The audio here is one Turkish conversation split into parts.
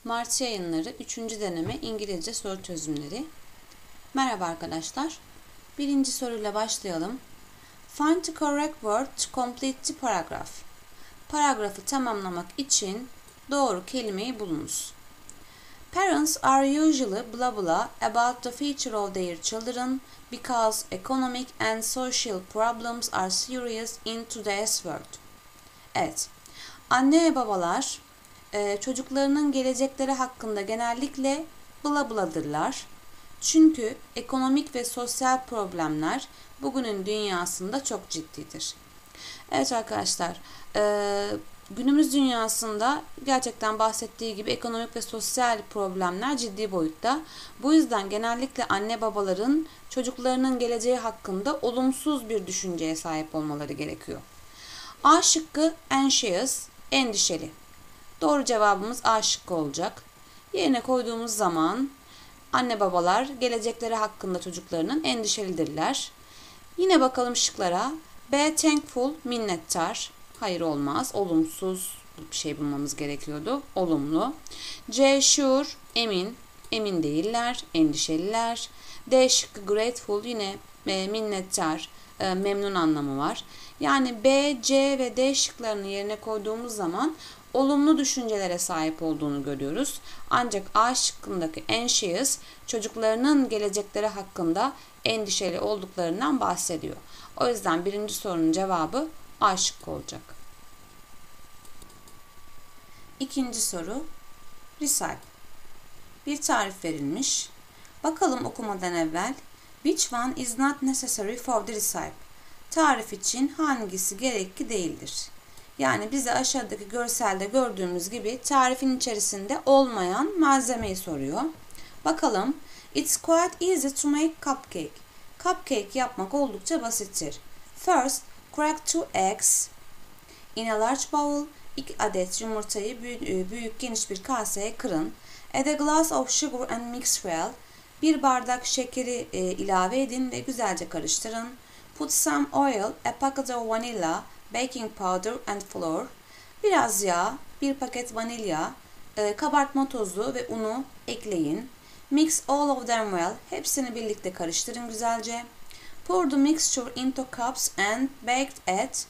Mart Yayınları 3. deneme İngilizce soru çözümleri. Merhaba arkadaşlar. Birinci soruyla başlayalım. Find the correct word to complete the paragraph. Paragrafı tamamlamak için doğru kelimeyi bulunuz. Parents are usually blah blah about the future of their children because economic and social problems are serious in today's world. Evet, anne ve babalar çocuklarının gelecekleri hakkında genellikle bla bla'dırlar. Çünkü ekonomik ve sosyal problemler bugünün dünyasında çok ciddidir. Evet arkadaşlar, günümüz dünyasında gerçekten bahsettiği gibi ekonomik ve sosyal problemler ciddi boyutta. Bu yüzden genellikle anne babaların çocuklarının geleceği hakkında olumsuz bir düşünceye sahip olmaları gerekiyor. A şıkkı anxious, endişeli. Doğru cevabımız A şıkkı olacak. Yerine koyduğumuz zaman anne babalar gelecekleri hakkında çocuklarının endişelidirler. Yine bakalım şıklara. B thankful, minnettar. Hayır olmaz. Olumsuz bir şey bulmamız gerekiyordu. Olumlu. C sure, emin. Emin değiller, endişeliler. D şıkkı grateful, yine minnettar, memnun anlamı var. Yani B, C ve D şıklarını yerine koyduğumuz zaman olumlu düşüncelere sahip olduğunu görüyoruz. Ancak A şıkkındaki anxious çocuklarının gelecekleri hakkında endişeli olduklarından bahsediyor. O yüzden birinci sorunun cevabı A şıkkı olacak. İkinci soru. Recite. Bir tarif verilmiş. Bakalım okumadan evvel. Which one is not necessary for the recipe? Tarif için hangisi gerekli değildir? Yani bize aşağıdaki görselde gördüğümüz gibi tarifin içerisinde olmayan malzemeyi soruyor. Bakalım. It's quite easy to make cupcake. Cupcake yapmak oldukça basittir. First, crack 2 eggs in a large bowl. 2 adet yumurtayı büyük geniş bir kaseye kırın. Add a glass of sugar and mix well. 1 bardak şekeri ilave edin ve güzelce karıştırın. Put some oil, a packet of vanilla, baking powder and flour. Biraz yağ, 1 paket vanilya, kabartma tozu ve unu ekleyin. Mix all of them well. Hepsini birlikte karıştırın güzelce. Pour the mixture into cups and bake at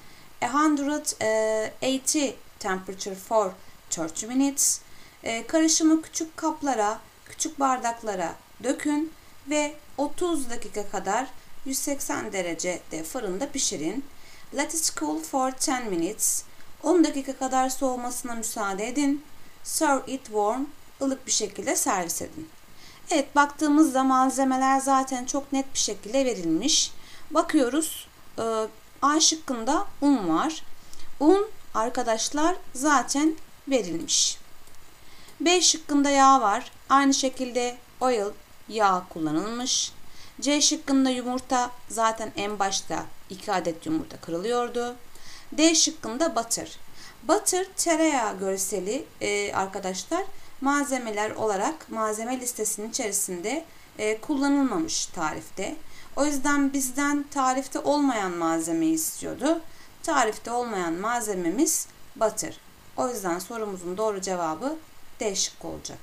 180 temperature for 30 minutes. Karışımı küçük kaplara, küçük bardaklara dökün ve 30 dakika kadar 180 derecede fırında pişirin. Let it cool for 10 minutes. 10 dakika kadar soğumasına müsaade edin. Serve it warm. Ilık bir şekilde servis edin. Evet, baktığımızda malzemeler zaten çok net bir şekilde verilmiş. Bakıyoruz. A şıkkında un var. Un arkadaşlar zaten verilmiş. B şıkkında yağ var. Aynı şekilde oil, yağ kullanılmış. C şıkkında yumurta, zaten en başta 2 adet yumurta kırılıyordu. D şıkkında butter. Butter tereyağı görseli arkadaşlar malzemeler olarak malzeme listesinin içerisinde kullanılmamış tarifte. O yüzden bizden tarifte olmayan malzemeyi istiyordu. Tarifte olmayan malzememiz butter. O yüzden sorumuzun doğru cevabı D şıkkı olacak.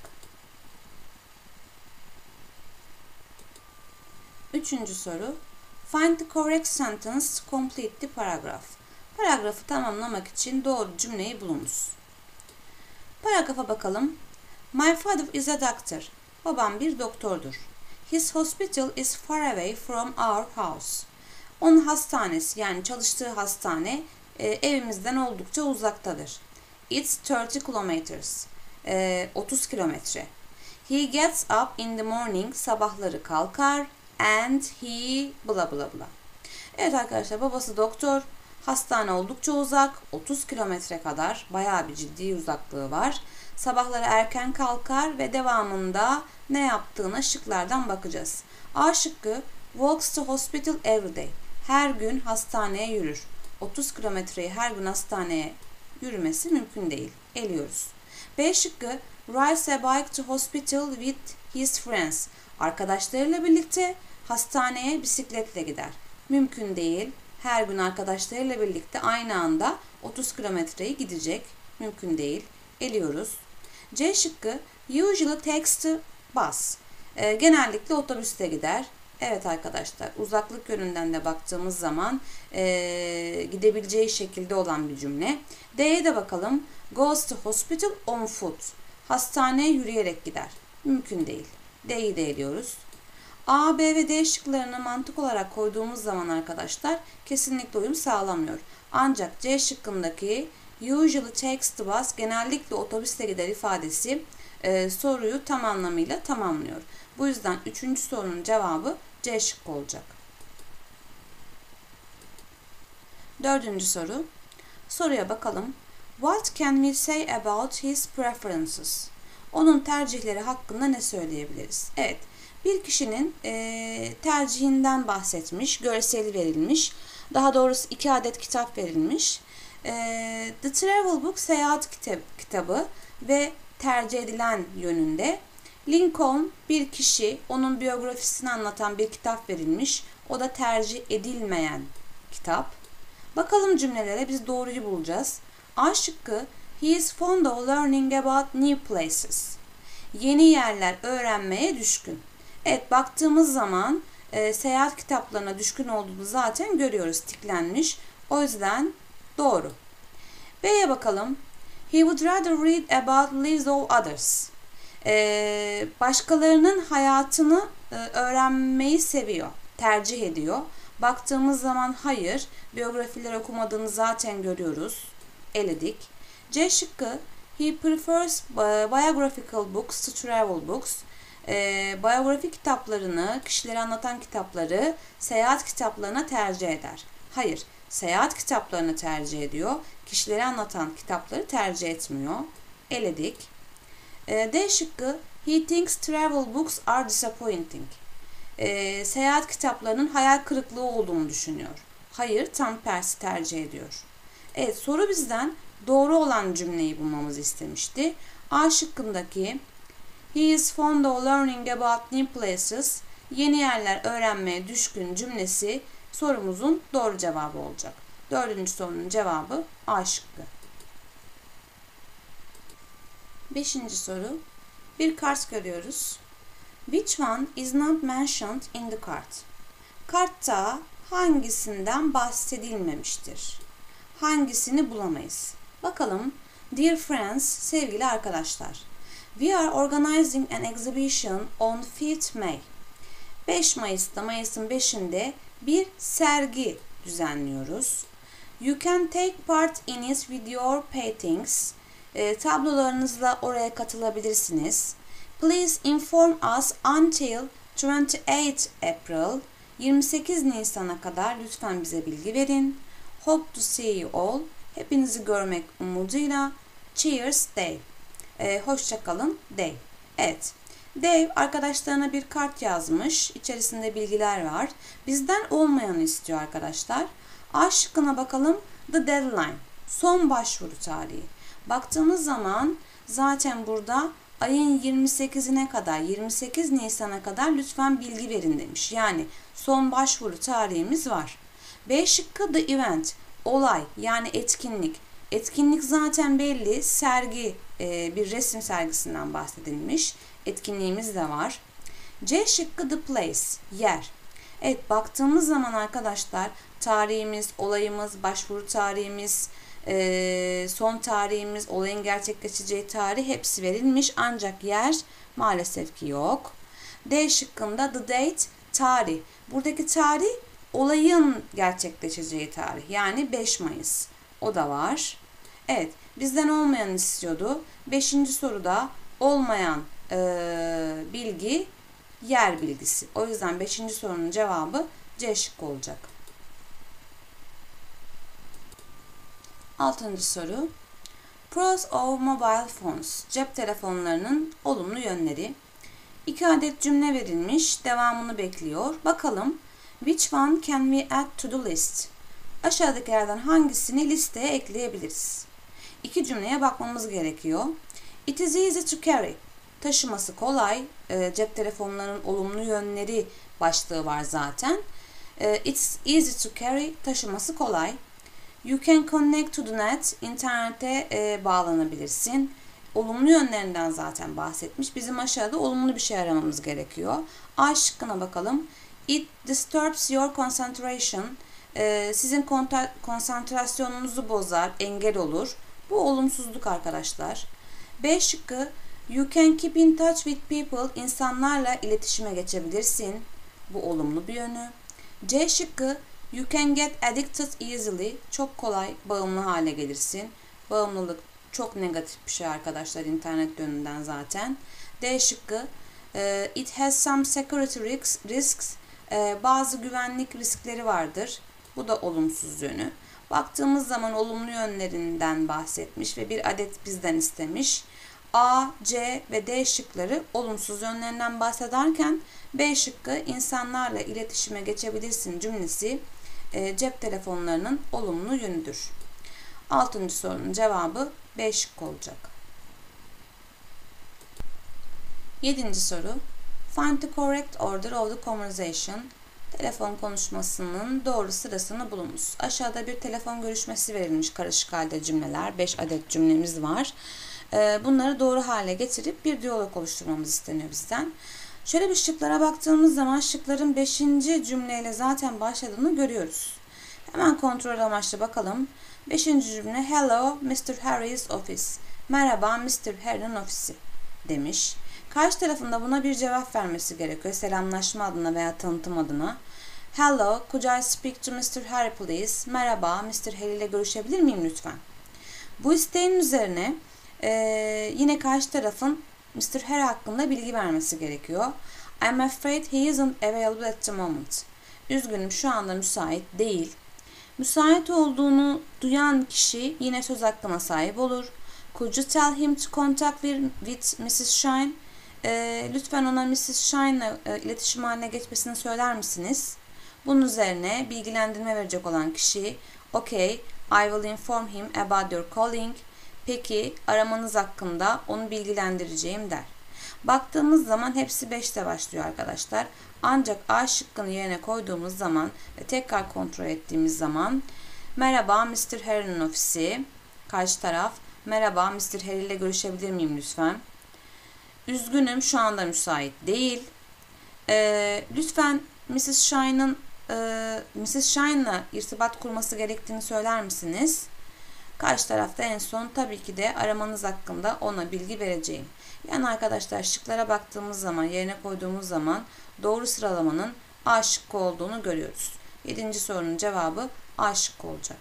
Üçüncü soru. Find the correct sentence to complete the paragraph. Paragrafı tamamlamak için doğru cümleyi bulunuz. Paragrafa bakalım. My father is a doctor. Babam bir doktordur. His hospital is far away from our house. Onun hastanesi, yani çalıştığı hastane evimizden oldukça uzaktadır. It's 30 kilometers. 30 kilometre. He gets up in the morning. Sabahları kalkar. And he bla bla bla. Evet arkadaşlar, babası doktor. Hastane oldukça uzak. 30 kilometre kadar, bayağı bir ciddi uzaklığı var. Sabahları erken kalkar ve devamında ne yaptığına şıklardan bakacağız. A şıkkı walks to hospital every day. Her gün hastaneye yürür. 30 kilometreyi her gün hastaneye yürümesi mümkün değil. Eliyoruz. B şıkkı rides a bike to hospital with his friends. Arkadaşlarıyla birlikte hastaneye bisikletle gider. Mümkün değil. Her gün arkadaşlarıyla birlikte aynı anda 30 kilometreyi gidecek. Mümkün değil. Eliyoruz. C şıkkı usually takes the bus. Genellikle otobüste gider. Evet arkadaşlar, uzaklık yönünden de baktığımız zaman gidebileceği şekilde olan bir cümle. D'ye de bakalım. Goes to hospital on foot. Hastaneye yürüyerek gider. Mümkün değil. D'yi de eliyoruz. A, B ve D şıklarını mantık olarak koyduğumuz zaman arkadaşlar kesinlikle uyum sağlamıyor. Ancak C şıkkındaki usually takes the bus, genellikle otobüsle gider ifadesi soruyu tam anlamıyla tamamlıyor. Bu yüzden 3. sorunun cevabı C şıkkı olacak. 4. soru. Soruya bakalım. What can we say about his preferences? Onun tercihleri hakkında ne söyleyebiliriz? Evet, bir kişinin tercihinden bahsetmiş, görseli verilmiş. Daha doğrusu 2 adet kitap verilmiş. The Travel Book, seyahat kitabı ve tercih edilen yönünde. Lincoln, bir kişi, onun biyografisini anlatan bir kitap verilmiş. O da tercih edilmeyen kitap. Bakalım cümlelere, biz doğruyu bulacağız. A şıkkı, he is fond of learning about new places. Yeni yerler öğrenmeye düşkün. Evet, baktığımız zaman seyahat kitaplarına düşkün olduğunu zaten görüyoruz, tiklenmiş. O yüzden doğru. B'ye bakalım. He would rather read about lives of others. Başkalarının hayatını öğrenmeyi seviyor, tercih ediyor. Baktığımız zaman hayır, biyografiler okumadığını zaten görüyoruz. Eledik. C şıkkı, he prefers biographical books to travel books. Biyografi kitaplarını, kişileri anlatan kitapları seyahat kitaplarına tercih eder. Hayır, seyahat kitaplarını tercih ediyor. Kişileri anlatan kitapları tercih etmiyor. Eledik. D şıkkı, he thinks travel books are disappointing. Seyahat kitaplarının hayal kırıklığı olduğunu düşünüyor. Hayır, tam tersi tercih ediyor. Evet, soru bizden doğru olan cümleyi bulmamızı istemişti. A şıkkındaki he is fond of learning about new places, yeni yerler öğrenmeye düşkün cümlesi sorumuzun doğru cevabı olacak. 4. sorunun cevabı A şıkkı. 5. soru. Bir kart görüyoruz. Which one is not mentioned in the card? Kartta hangisinden bahsedilmemiştir? Hangisini bulamayız? Bakalım. Dear friends, sevgili arkadaşlar. We are organizing an exhibition on 5th May. 5 Mayıs'ta, Mayıs'ın 5'inde bir sergi düzenliyoruz. You can take part in it with your paintings. Tablolarınızla oraya katılabilirsiniz. Please inform us until 28 April. 28 Nisan'a kadar lütfen bize bilgi verin. Hope to see you all. Hepinizi görmek umuduyla. Cheers, Dave. Hoşça kalın, Dave. Evet. Dave arkadaşlarına bir kart yazmış. İçerisinde bilgiler var. Bizden olmayanı istiyor arkadaşlar. A şıkkına bakalım. The deadline. Son başvuru tarihi. Baktığımız zaman zaten burada ayın 28'ine kadar, 28 Nisan'a kadar lütfen bilgi verin demiş. Yani son başvuru tarihimiz var. B şıkkı the event. Olay, yani etkinlik. Etkinlik zaten belli. Sergi, bir resim sergisinden bahsedilmiş. Etkinliğimiz de var. C şıkkı the place. Yer. Evet, baktığımız zaman arkadaşlar tarihimiz, olayımız, başvuru tarihimiz, son tarihimiz, olayın gerçekleşeceği tarih hepsi verilmiş. Ancak yer maalesef ki yok. D şıkkında the date, tarih. Buradaki tarih olayın gerçekleşeceği tarih. Yani 5 Mayıs. O da var. Evet, bizden olmayan istiyordu. 5. soruda olmayan bilgi yer bilgisi. O yüzden 5. sorunun cevabı C şıkkı olacak. 6. soru. Pros of mobile phones. Cep telefonlarının olumlu yönleri. 2 adet cümle verilmiş. Devamını bekliyor. Bakalım. Which one can we add to the list? Aşağıdakilerden hangisini listeye ekleyebiliriz? 2 cümleye bakmamız gerekiyor. It is easy to carry. Taşıması kolay. Cep telefonlarının olumlu yönleri başlığı var zaten. It's easy to carry. Taşıması kolay. You can connect to the net. İnternete bağlanabilirsin. olumlu yönlerinden zaten bahsetmiş. Bizim aşağıda olumlu bir şey aramamız gerekiyor. A şıkkına bakalım. It disturbs your concentration. Sizin konsantrasyonunuzu bozar, engel olur. Bu olumsuzluk arkadaşlar. B şıkkı. You can keep in touch with people. İnsanlarla iletişime geçebilirsin. Bu olumlu bir yönü. C şıkkı. You can get addicted easily. Çok kolay bağımlı hale gelirsin. Bağımlılık çok negatif bir şey arkadaşlar internet yönünden zaten. D şıkkı. It has some security risks. Bazı güvenlik riskleri vardır. Bu da olumsuz yönü. Baktığımız zaman olumlu yönlerinden bahsetmiş ve bir adet bizden istemiş. A, C ve D şıkları olumsuz yönlerinden bahsederken B şıkkı insanlarla iletişime geçebilirsin cümlesi cep telefonlarının olumlu yönüdür. 6. sorunun cevabı B şıkkı olacak. 7. soru. Find the correct order of the conversation. Telefon konuşmasının doğru sırasını bulunuz. Aşağıda bir telefon görüşmesi verilmiş karışık halde cümleler. 5 adet cümlemiz var. Bunları doğru hale getirip bir diyalog oluşturmamız isteniyor bizden. Şöyle bir şıklara baktığımız zaman şıkların 5. cümleyle zaten başladığını görüyoruz. Hemen kontrol amaçlı bakalım. 5. cümle Hello Mr. Harry's office. Merhaba Mr. Harry'nin ofisi demiş. Karşı tarafında buna bir cevap vermesi gerekiyor. Selamlaşma adına veya tanıtım adına. Hello, could I speak to Mr. Harry please? Merhaba, Mr. Harry ile görüşebilir miyim lütfen? Bu isteğin üzerine yine karşı tarafın Mr. Harry hakkında bilgi vermesi gerekiyor. I'm afraid he isn't available at the moment. Üzgünüm, şu anda müsait değil. Müsait olduğunu duyan kişi yine söz hakkına sahip olur. Could you tell him to contact with Mrs. Shine? Lütfen ona Mrs. Shine'la iletişim haline geçmesini söyler misiniz? Bunun üzerine bilgilendirme verecek olan kişi Okay, I will inform him about your calling. Peki, aramanız hakkında onu bilgilendireceğim der. Baktığımız zaman hepsi 5'te başlıyor arkadaşlar. Ancak A şıkkını yerine koyduğumuz zaman ve tekrar kontrol ettiğimiz zaman merhaba Mr. Harry'nin ofisi. Karşı taraf merhaba Mr. Harry ile görüşebilir miyim lütfen? Üzgünüm şu anda müsait değil. Lütfen Mrs. Shine'la irtibat kurması gerektiğini söyler misiniz? Karşı tarafta en son tabii ki de aramanız hakkında ona bilgi vereceğim. Yani arkadaşlar şıklara baktığımız zaman yerine koyduğumuz zaman doğru sıralamanın A şıkkı olduğunu görüyoruz. 7. sorunun cevabı A şıkkı olacak.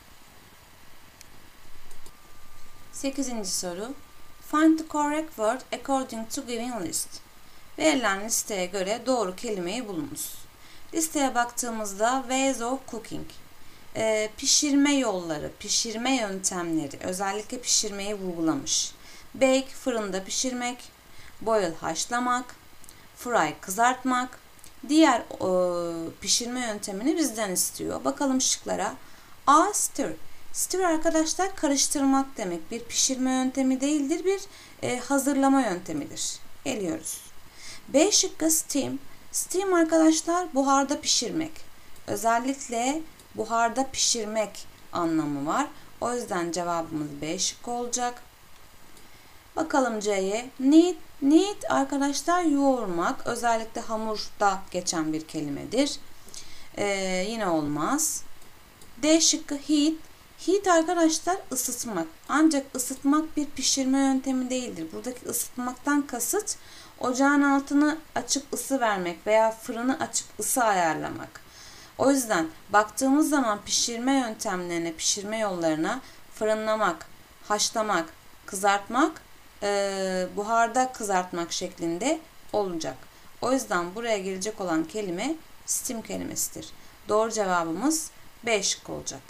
8. soru. Find the correct word according to given list. Verilen listeye göre doğru kelimeyi bulunuz. Listeye baktığımızda ways of cooking. Pişirme yolları, pişirme yöntemleri, özellikle pişirmeyi vurgulamış. Bake, fırında pişirmek. Boil, haşlamak. Fry, kızartmak. Diğer pişirme yöntemini bizden istiyor. Bakalım şıklara. A. Stir. Stir arkadaşlar karıştırmak demek. Bir pişirme yöntemi değildir, bir hazırlama yöntemidir. Eliyoruz. B şıkkı steam. Steam arkadaşlar buharda pişirmek. Özellikle buharda pişirmek anlamı var. O yüzden cevabımız B şıkkı olacak. Bakalım C'ye. Knead arkadaşlar yoğurmak. Özellikle hamurda geçen bir kelimedir. Yine olmaz. D şıkkı heat. Heat arkadaşlar ısıtmak. Ancak ısıtmak bir pişirme yöntemi değildir. Buradaki ısıtmaktan kasıt ocağın altını açıp ısı vermek veya fırını açıp ısı ayarlamak. O yüzden baktığımız zaman pişirme yöntemlerine, pişirme yollarına fırınlamak, haşlamak, kızartmak, buharda kızartmak şeklinde olacak. O yüzden buraya gelecek olan kelime steam kelimesidir. Doğru cevabımız B şıkkı olacak.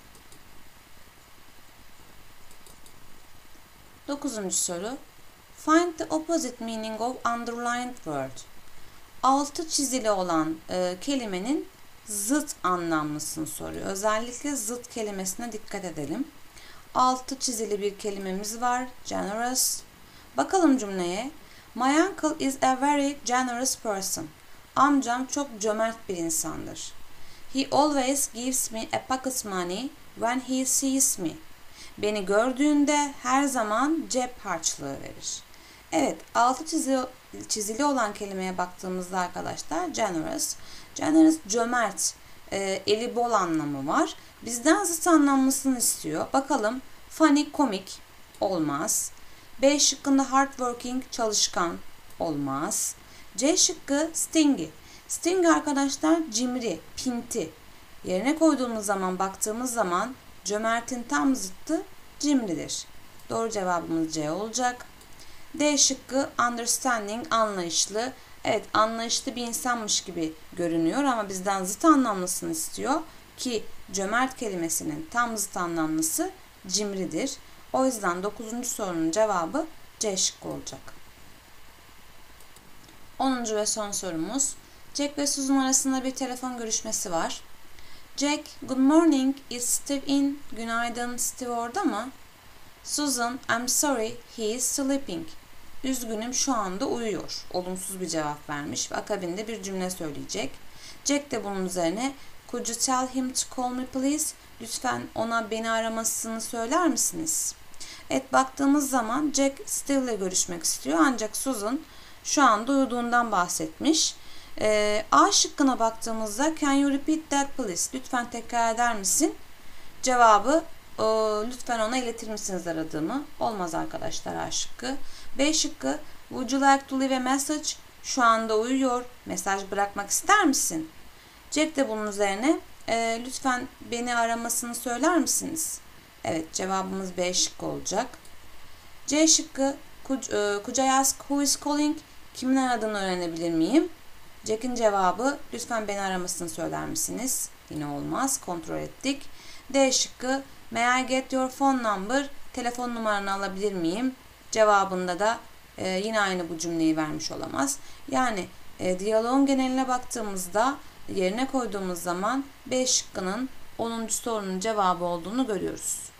9. soru. Find the opposite meaning of underlined word. Altı çizili olan kelimenin zıt anlamlısını soruyor. Özellikle zıt kelimesine dikkat edelim. Altı çizili bir kelimemiz var. Generous. Bakalım cümleye. My uncle is a very generous person. Amcam çok cömert bir insandır. He always gives me a pocket money when he sees me. Beni gördüğünde her zaman cep harçlığı verir. Evet, altı çizili olan kelimeye baktığımızda arkadaşlar generous. Generous cömert, eli bol anlamı var. Bizden zıt anlamlısını istiyor. Bakalım, funny komik olmaz. B şıkkında hardworking çalışkan olmaz. C şıkkı stingy. Stingy arkadaşlar cimri, pinti. Yerine koyduğumuz zaman baktığımız zaman cömertin tam zıttı cimridir. Doğru cevabımız C olacak. D şıkkı understanding anlayışlı. Evet, anlayışlı bir insanmış gibi görünüyor ama bizden zıt anlamlısını istiyor ki cömert kelimesinin tam zıt anlamlısı cimridir. O yüzden 9. sorunun cevabı C şıkkı olacak. 10. ve son sorumuz. Jack ve Susan arasında bir telefon görüşmesi var. Jack, good morning, is Steve in? Günaydın, Steve orada mı? Susan, I'm sorry, he is sleeping. Üzgünüm, şu anda uyuyor. Olumsuz bir cevap vermiş ve akabinde bir cümle söyleyecek. Jack de bunun üzerine, could you tell him to call me please? Lütfen ona beni aramasını söyler misiniz? Evet, baktığımız zaman Jack Steve ile görüşmek istiyor ancak Susan şu anda uyuduğundan bahsetmiş. A şıkkına baktığımızda can you repeat that please? Lütfen tekrar eder misin? Cevabı lütfen ona iletir misiniz aradığımı? Olmaz arkadaşlar A şıkkı. B şıkkı would you like to leave a message? Şu anda uyuyor. Mesaj bırakmak ister misin? Jack de bunun üzerine lütfen beni aramasını söyler misiniz? Evet, cevabımız B şıkkı olacak. C şıkkı could I ask who is calling? Kimin aradığını öğrenebilir miyim? Jack'in cevabı lütfen beni aramasını söyler misiniz? Yine olmaz. Kontrol ettik. D şıkkı may I get your phone number? Telefon numaranı alabilir miyim? Cevabında da yine aynı bu cümleyi vermiş olamaz. Yani diyaloğun geneline baktığımızda yerine koyduğumuz zaman B şıkkının 10. sorunun cevabı olduğunu görüyoruz.